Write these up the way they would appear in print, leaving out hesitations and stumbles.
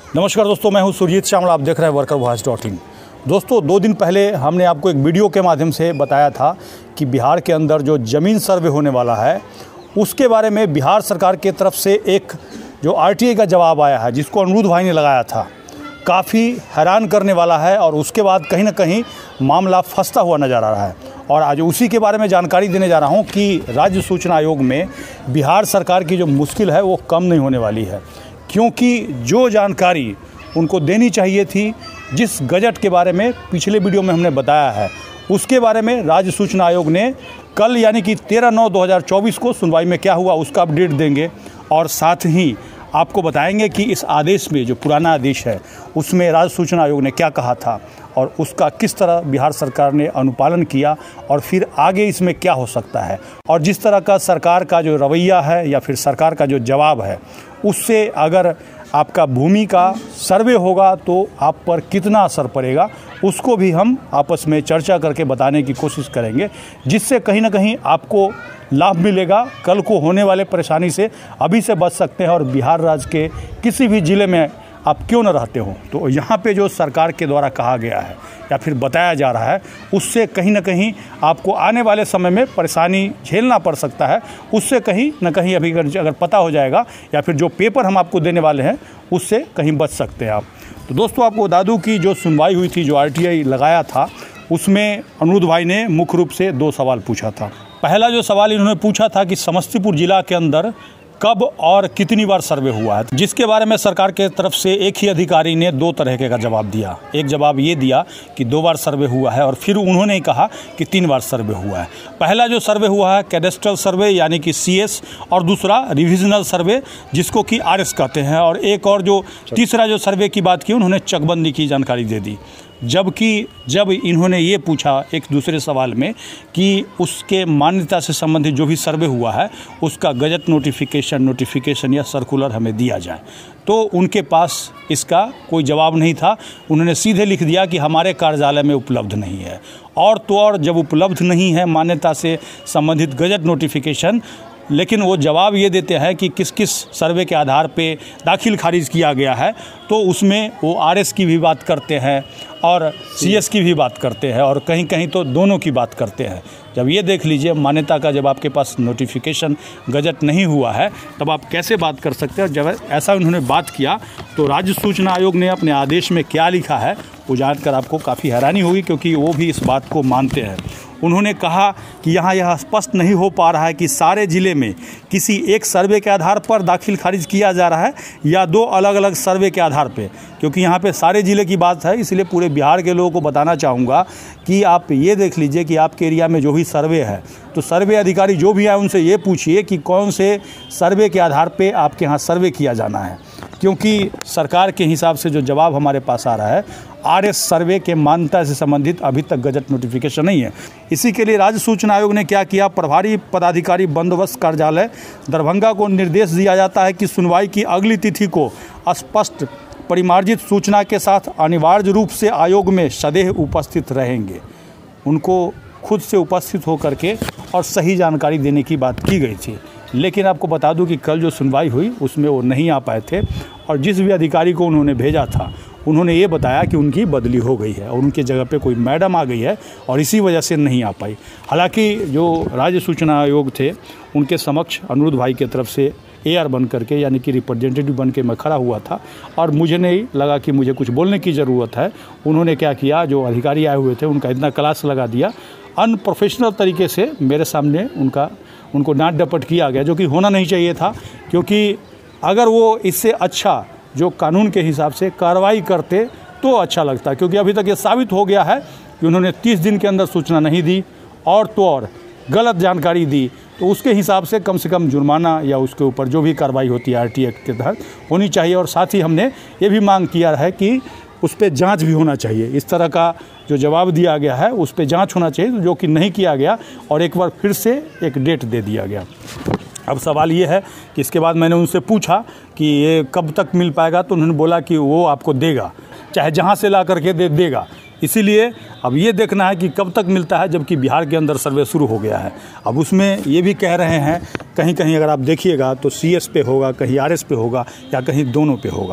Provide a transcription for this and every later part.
नमस्कार दोस्तों, मैं हूं सुरजीत श्यामल। आप देख रहे हैं workervoice.in। दोस्तों, 2 दिन पहले हमने आपको एक वीडियो के माध्यम से बताया था कि बिहार के अंदर जो ज़मीन सर्वे होने वाला है उसके बारे में बिहार सरकार के तरफ से एक जो RTI का जवाब आया है, जिसको अनिरुद्ध भाई ने लगाया था, काफ़ी हैरान करने वाला है। और उसके बाद कहीं ना कहीं मामला फंसता हुआ नज़र आ रहा है। और आज उसी के बारे में जानकारी देने जा रहा हूं कि राज्य सूचना आयोग में बिहार सरकार की जो मुश्किल है वो कम नहीं होने वाली है, क्योंकि जो जानकारी उनको देनी चाहिए थी, जिस गजट के बारे में पिछले वीडियो में हमने बताया है, उसके बारे में राज्य सूचना आयोग ने कल यानी कि 13/9/2024 को सुनवाई में क्या हुआ उसका अपडेट देंगे। और साथ ही आपको बताएंगे कि इस आदेश में, जो पुराना आदेश है, उसमें राज्य सूचना आयोग ने क्या कहा था और उसका किस तरह बिहार सरकार ने अनुपालन किया और फिर आगे इसमें क्या हो सकता है। और जिस तरह का सरकार का जो रवैया है या फिर सरकार का जो जवाब है, उससे अगर आपका भूमि का सर्वे होगा तो आप पर कितना असर पड़ेगा, उसको भी हम आपस में चर्चा करके बताने की कोशिश करेंगे, जिससे कहीं ना कहीं आपको लाभ मिलेगा। कल को होने वाले परेशानी से अभी से बच सकते हैं। और बिहार राज्य के किसी भी ज़िले में आप क्यों न रहते हो, तो यहाँ पे जो सरकार के द्वारा कहा गया है या फिर बताया जा रहा है, उससे कहीं ना कहीं आपको आने वाले समय में परेशानी झेलना पड़ सकता है। उससे कहीं ना कहीं अभी अगर पता हो जाएगा या फिर जो पेपर हम आपको देने वाले हैं उससे कहीं बच सकते हैं आप। तो दोस्तों, आपको बता दूँ कि जो सुनवाई हुई थी, जो RTI लगाया था, उसमें अनिरुद्ध भाई ने मुख्य रूप से 2 सवाल पूछा था। पहला जो सवाल इन्होंने पूछा था कि समस्तीपुर जिला के अंदर कब और कितनी बार सर्वे हुआ है, जिसके बारे में सरकार के तरफ से एक ही अधिकारी ने 2 तरह का जवाब दिया। एक जवाब ये दिया कि 2 बार सर्वे हुआ है और फिर उन्होंने कहा कि 3 बार सर्वे हुआ है। पहला जो सर्वे हुआ है कैडेस्ट्रल सर्वे यानी कि CS, और दूसरा रिविजनल सर्वे जिसको कि RS कहते हैं। और एक और जो तीसरा जो सर्वे की बात की, उन्होंने चकबंदी की जानकारी दे दी। जबकि जब इन्होंने ये पूछा एक दूसरे सवाल में कि उसके मान्यता से संबंधित जो भी सर्वे हुआ है उसका गजट नोटिफिकेशन या सर्कुलर हमें दिया जाए, तो उनके पास इसका कोई जवाब नहीं था। उन्होंने सीधे लिख दिया कि हमारे कार्यालय में उपलब्ध नहीं है। और तो और जब उपलब्ध नहीं है मान्यता से संबंधित गजट नोटिफिकेशन, लेकिन वो जवाब ये देते हैं कि किस किस सर्वे के आधार पे दाखिल खारिज किया गया है, तो उसमें वो RS की भी बात करते हैं और CS की भी बात करते हैं और कहीं कहीं तो दोनों की बात करते हैं। जब ये देख लीजिए मान्यता का, जब आपके पास नोटिफिकेशन गजट नहीं हुआ है, तब आप कैसे बात कर सकते हैं। जब ऐसा उन्होंने बात किया तो राज्य सूचना आयोग ने अपने आदेश में क्या लिखा है वो जानकर आपको काफ़ी हैरानी होगी, क्योंकि वो भी इस बात को मानते हैं। उन्होंने कहा कि यहाँ यह स्पष्ट नहीं हो पा रहा है कि सारे ज़िले में किसी एक सर्वे के आधार पर दाखिल खारिज किया जा रहा है या 2 अलग अलग सर्वे के आधार पे, क्योंकि यहाँ पे सारे ज़िले की बात है। इसलिए पूरे बिहार के लोगों को बताना चाहूँगा कि आप ये देख लीजिए कि आपके एरिया में जो भी सर्वे है, तो सर्वे अधिकारी जो भी आए उनसे ये पूछिए कि कौन से सर्वे के आधार पर आपके यहाँ सर्वे किया जाना है, क्योंकि सरकार के हिसाब से जो जवाब हमारे पास आ रहा है, RS सर्वे के मान्यता से संबंधित अभी तक गजट नोटिफिकेशन नहीं है। इसी के लिए राज्य सूचना आयोग ने क्या किया, प्रभारी पदाधिकारी बंदोबस्त कार्यालय दरभंगा को निर्देश दिया जाता है कि सुनवाई की अगली तिथि को स्पष्ट परिमार्जित सूचना के साथ अनिवार्य रूप से आयोग में सदैव उपस्थित रहेंगे। उनको खुद से उपस्थित होकर के और सही जानकारी देने की बात की गई थी। लेकिन आपको बता दूं कि कल जो सुनवाई हुई उसमें वो नहीं आ पाए थे, और जिस भी अधिकारी को उन्होंने भेजा था उन्होंने ये बताया कि उनकी बदली हो गई है और उनकी जगह पे कोई मैडम आ गई है और इसी वजह से नहीं आ पाई। हालांकि जो राज्य सूचना आयोग थे उनके समक्ष अनिरुद्ध भाई की तरफ से AR बन करके यानी कि रिप्रेजेंटेटिव बन के मैं खड़ा हुआ था और मुझे नहीं लगा कि मुझे कुछ बोलने की ज़रूरत है। उन्होंने क्या किया, जो अधिकारी आए हुए थे उनका इतना क्लास लगा दिया, अनप्रोफेशनल तरीके से मेरे सामने उनको डांट डपट किया गया, जो कि होना नहीं चाहिए था। क्योंकि अगर वो इससे अच्छा जो कानून के हिसाब से कार्रवाई करते तो अच्छा लगता, क्योंकि अभी तक ये साबित हो गया है कि उन्होंने 30 दिन के अंदर सूचना नहीं दी और तो और गलत जानकारी दी, तो उसके हिसाब से कम जुर्माना या उसके ऊपर जो भी कार्रवाई होती है RTI के तहत होनी चाहिए। और साथ ही हमने ये भी मांग किया है कि उस पर जाँच भी होना चाहिए। इस तरह का जो जवाब दिया गया है उस पर जाँच होना चाहिए, जो कि नहीं किया गया और एक बार फिर से एक डेट दे दिया गया। अब सवाल ये है कि इसके बाद मैंने उनसे पूछा कि ये कब तक मिल पाएगा, तो उन्होंने बोला कि वो आपको देगा, चाहे जहाँ से ला करके देगा। इसीलिए अब ये देखना है कि कब तक मिलता है, जबकि बिहार के अंदर सर्वे शुरू हो गया है। अब उसमें ये भी कह रहे हैं कहीं कहीं अगर आप देखिएगा तो CS पे होगा, कहीं RS पे होगा या कहीं दोनों पे होगा।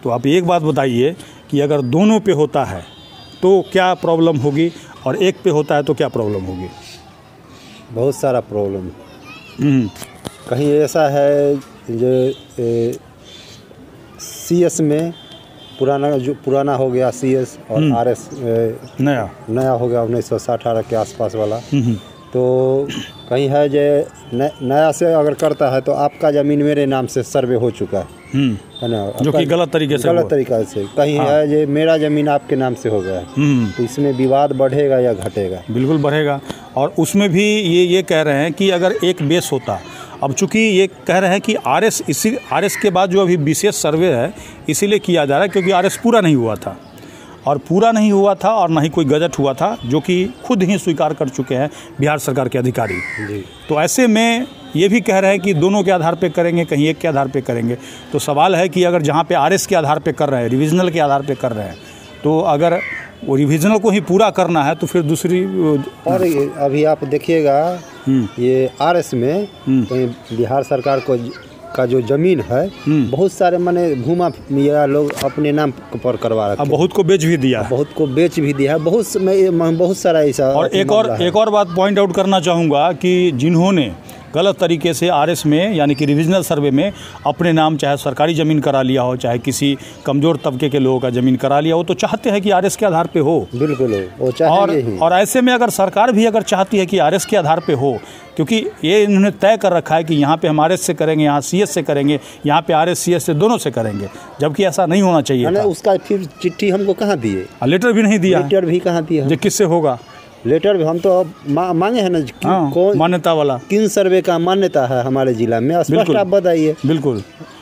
तो आप एक बात बताइए कि अगर दोनों पे होता है तो क्या प्रॉब्लम होगी और एक पे होता है तो क्या प्रॉब्लम होगी? बहुत सारा प्रॉब्लम। कहीं ऐसा है जो CS में पुराना हो गया CS और RS नया हो गया 1918 के आसपास वाला। तो कहीं है जो नया से अगर करता है तो आपका ज़मीन मेरे नाम से सर्वे हो चुका है ना, जो कि गलत तरीके से कहीं है जो मेरा ज़मीन आपके नाम से हो गया है, तो इसमें विवाद बढ़ेगा या घटेगा? बिल्कुल बढ़ेगा। और उसमें भी ये कह रहे हैं कि अगर एक बेस होता, अब चूंकि ये कह रहे हैं कि RS के बाद जो अभी विशेष सर्वे है इसीलिए किया जा रहा है क्योंकि RS पूरा नहीं हुआ था और ना ही कोई गजट हुआ था, जो कि खुद ही स्वीकार कर चुके हैं बिहार सरकार के अधिकारी जी। तो ऐसे में ये भी कह रहे हैं कि दोनों के आधार पे करेंगे, कहीं एक के आधार पे करेंगे। तो सवाल है कि अगर जहाँ पे RS के आधार पे कर रहे हैं, रिविजनल के आधार पे कर रहे हैं, तो अगर वो रिविजनल को ही पूरा करना है तो फिर दूसरी। और अभी आप देखिएगा ये RS में बिहार सरकार का जो जमीन है बहुत सारे माने घूमा या लोग अपने नाम पर करवा रखे, बहुत को बेच भी दिया, बहुत सारा ऐसा। और एक और बात पॉइंट आउट करना चाहूँगा कि जिन्होंने गलत तरीके से RS में यानी कि रिविजनल सर्वे में अपने नाम चाहे सरकारी ज़मीन करा लिया हो, चाहे किसी कमज़ोर तबके के लोगों का ज़मीन करा लिया हो, तो चाहते हैं कि RS के आधार पे हो। बिल्कुल वो चाहेंगे ही। और ऐसे में अगर सरकार भी अगर चाहती है कि RS के आधार पे हो, क्योंकि ये इन्होंने तय कर रखा है कि यहाँ पे हम RS से करेंगे, यहाँ CS से करेंगे, यहाँ पे RS CS से दोनों से करेंगे, जबकि ऐसा नहीं होना चाहिए था। उसका फिर चिट्ठी हमको कहाँ दिए? लेटर भी नहीं दिया। लेटर भी कहाँ दिया? जो किससे होगा लेटर? हम तो मांगे हैं ना, कौन मान्यता वाला, किन सर्वे का मान्यता है हमारे जिला में, स्पष्ट आप बताइए। बिल्कुल।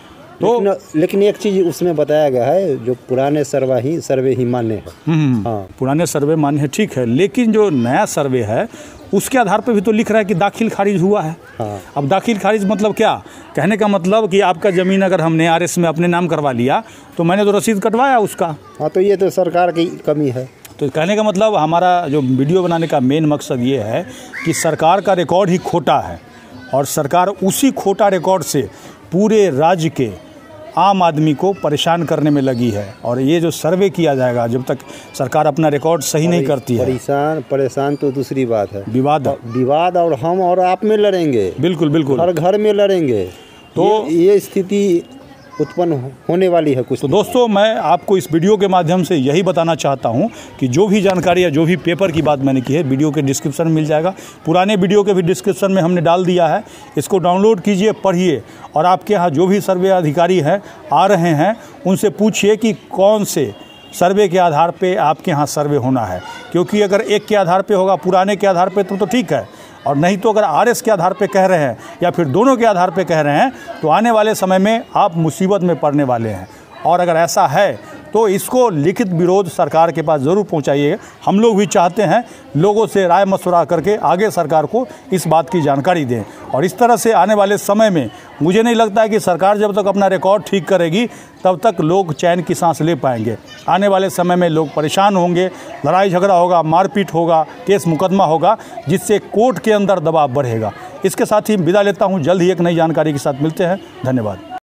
तो लेकिन एक चीज़ उसमें बताया गया है, जो पुराने सर्वे ही मान्य है। हाँ, पुराने सर्वे मान्य है, ठीक है, लेकिन जो नया सर्वे है उसके आधार पे भी तो लिख रहा है कि दाखिल खारिज हुआ है। हाँ। अब दाखिल खारिज मतलब क्या? कहने का मतलब कि आपका ज़मीन अगर हमने RS में अपने नाम करवा लिया तो मैंने तो रसीद कटवाया उसका। हाँ, तो ये तो सरकार की कमी है। तो कहने का मतलब हमारा जो वीडियो बनाने का मेन मकसद ये है कि सरकार का रिकॉर्ड ही खोटा है और सरकार उसी खोटा रिकॉर्ड से पूरे राज्य के आम आदमी को परेशान करने में लगी है। और ये जो सर्वे किया जाएगा, जब तक सरकार अपना रिकॉर्ड सही नहीं करती है, परेशान तो दूसरी बात है, विवाद और हम और आप में लड़ेंगे। बिल्कुल हर घर में लड़ेंगे, तो ये स्थिति उत्पन्न होने वाली है कुछ। तो दोस्तों, मैं आपको इस वीडियो के माध्यम से यही बताना चाहता हूं कि जो भी जानकारी या जो भी पेपर की बात मैंने की है, वीडियो के डिस्क्रिप्शन में मिल जाएगा। पुराने वीडियो के भी डिस्क्रिप्शन में हमने डाल दिया है, इसको डाउनलोड कीजिए, पढ़िए, और आपके यहाँ जो भी सर्वे अधिकारी हैं आ रहे हैं उनसे पूछिए कि कौन से सर्वे के आधार पे आपके यहाँ सर्वे होना है। क्योंकि अगर एक के आधार पे होगा, पुराने के आधार पे, तो ठीक है, और नहीं तो अगर RS के आधार पे कह रहे हैं या फिर दोनों के आधार पे कह रहे हैं तो आने वाले समय में आप मुसीबत में पड़ने वाले हैं। और अगर ऐसा है तो इसको लिखित विरोध सरकार के पास ज़रूर पहुंचाइएगा। हम लोग भी चाहते हैं लोगों से राय मशवरा करके आगे सरकार को इस बात की जानकारी दें। और इस तरह से आने वाले समय में मुझे नहीं लगता है कि सरकार जब तक अपना रिकॉर्ड ठीक करेगी तब तक लोग चैन की सांस ले पाएंगे। आने वाले समय में लोग परेशान होंगे, लड़ाई झगड़ा होगा, मारपीट होगा, केस मुकदमा होगा, जिससे कोर्ट के अंदर दबाव बढ़ेगा। इसके साथ ही विदा लेता हूँ। जल्द ही एक नई जानकारी के साथ मिलते हैं। धन्यवाद।